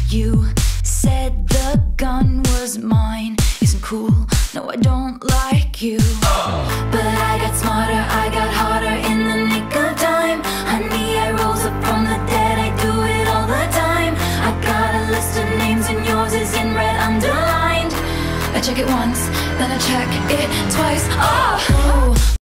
You said the gun was mine. Isn't cool, no I don't like you. But I got smarter, I got harder in the nick of time. Honey, I rose up from the dead, I do it all the time. I got a list of names and yours is in red underlined. I check it once, then I check it twice. Oh!